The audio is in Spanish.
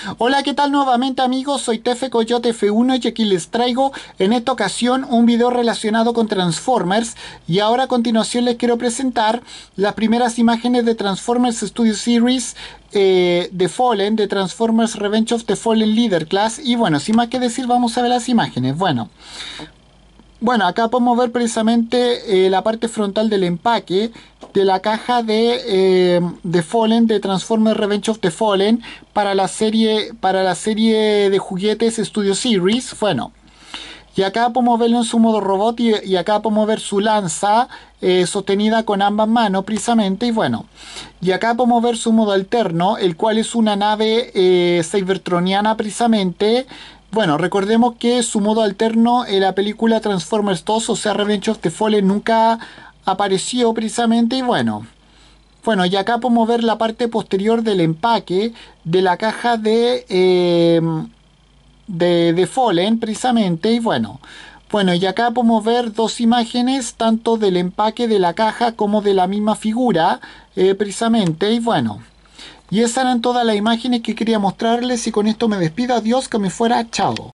Hola, ¿qué tal nuevamente amigos? Soy Tefe Coyote F1 y aquí les traigo en esta ocasión un video relacionado con Transformers y ahora a continuación les quiero presentar las primeras imágenes de Transformers Studio Series The Fallen, de Transformers Revenge of the Fallen Leader Class y bueno, sin más que decir vamos a ver las imágenes. Bueno, acá podemos ver precisamente la parte frontal del empaque de la caja de Fallen, de Transformers Revenge of the Fallen, para la serie de juguetes Studio Series. Bueno, y acá podemos verlo en su modo robot y acá podemos ver su lanza sostenida con ambas manos precisamente. Y bueno, y acá podemos ver su modo alterno, el cual es una nave cybertroniana precisamente. Bueno, recordemos que su modo alterno en la película Transformers 2, o sea, Revenge of the Fallen, nunca apareció precisamente. Y bueno, y acá podemos ver la parte posterior del empaque de la caja de Fallen precisamente. Y bueno, y acá podemos ver dos imágenes, tanto del empaque de la caja como de la misma figura precisamente. Y bueno, y esas eran todas las imágenes que quería mostrarles y con esto me despido. Adiós, que me fuera, chao.